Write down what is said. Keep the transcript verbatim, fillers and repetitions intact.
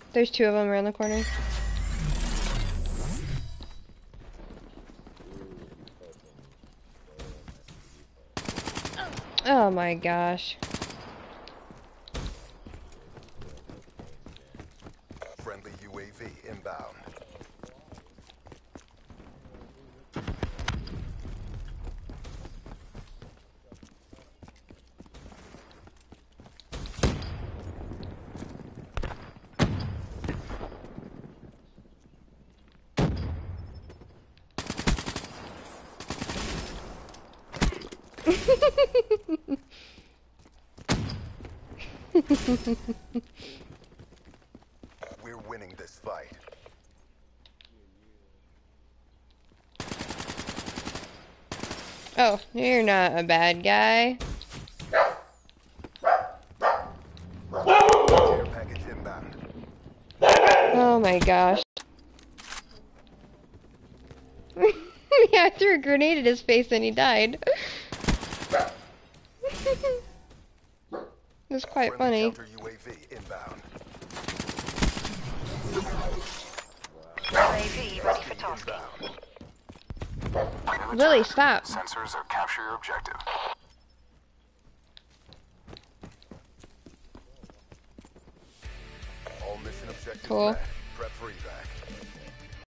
There's two of them around the corner. Oh my gosh. Friendly U A V inbound. We're winning this fight. Oh, you're not a bad guy. Care package inbound. Oh my gosh. Yeah, I threw a grenade at his face and he died. It was quite funny. Counter U A V inbound. U A V ready for tasking. Lily, stop. Sensors are capture your objective. All mission objectives Cool. met. Prep for evac.